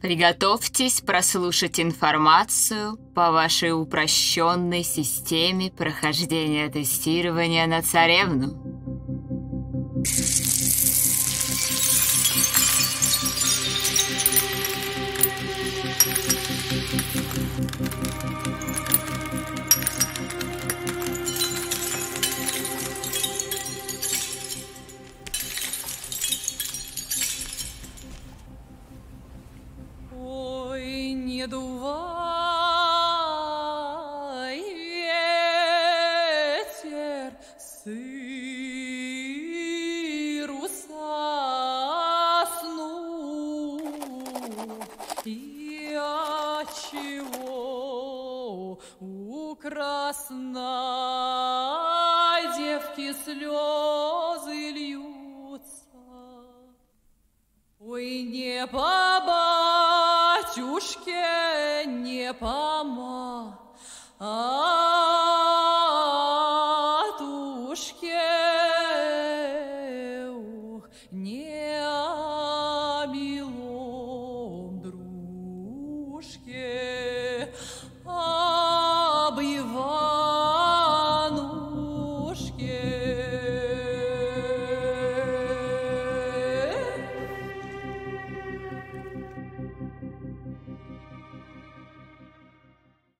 Приготовьтесь прослушать информацию по вашей упрощенной системе прохождения тестирования на царевну. Ой, не дувай, ветер, сыру сосну, и отчего у красной девки слезы льются? Ой, не по батюшке, не по